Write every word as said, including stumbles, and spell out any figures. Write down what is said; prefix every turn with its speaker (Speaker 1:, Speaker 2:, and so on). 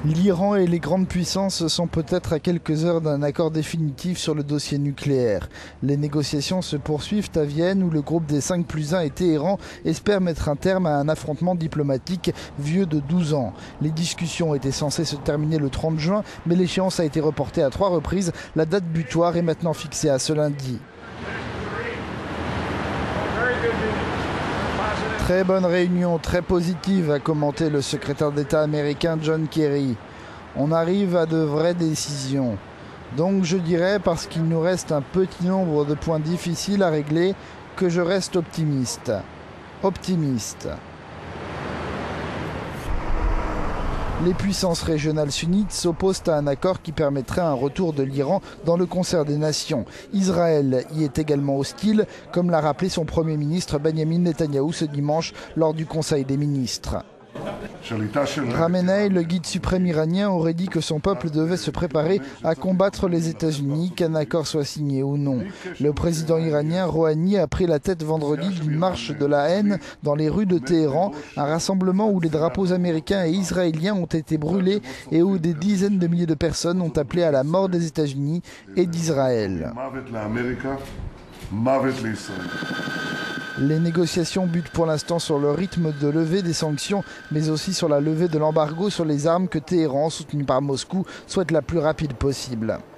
Speaker 1: L'Iran et les grandes puissances sont peut-être à quelques heures d'un accord définitif sur le dossier nucléaire. Les négociations se poursuivent à Vienne où le groupe des cinq plus un et Téhéran espèrent mettre un terme à un affrontement diplomatique vieux de douze ans. Les discussions étaient censées se terminer le trente juin, mais l'échéance a été reportée à trois reprises. La date butoir est maintenant fixée à ce lundi. Très bonne réunion, très positive, a commenté le secrétaire d'État américain John Kerry. On arrive à de vraies décisions. Donc je dirais, parce qu'il nous reste un petit nombre de points difficiles à régler, que je reste optimiste. Optimiste. Les puissances régionales sunnites s'opposent à un accord qui permettrait un retour de l'Iran dans le concert des nations. Israël y est également hostile, comme l'a rappelé son Premier ministre Benjamin Netanyahou ce dimanche lors du Conseil des ministres. Khamenei, le guide suprême iranien, aurait dit que son peuple devait se préparer à combattre les États-Unis, qu'un accord soit signé ou non. Le président iranien Rouhani a pris la tête vendredi d'une marche de la haine dans les rues de Téhéran, un rassemblement où les drapeaux américains et israéliens ont été brûlés et où des dizaines de milliers de personnes ont appelé à la mort des États-Unis et d'Israël. Les négociations butent pour l'instant sur le rythme de levée des sanctions, mais aussi sur la levée de l'embargo sur les armes que Téhéran, soutenu par Moscou, souhaite la plus rapide possible.